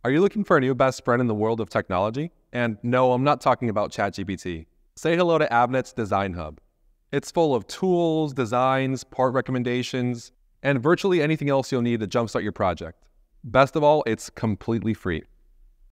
Are you looking for a new best friend in the world of technology? And no, I'm not talking about ChatGPT. Say hello to Avnet's Design Hub. It's full of tools, designs, part recommendations, and virtually anything else you'll need to jumpstart your project. Best of all, it's completely free.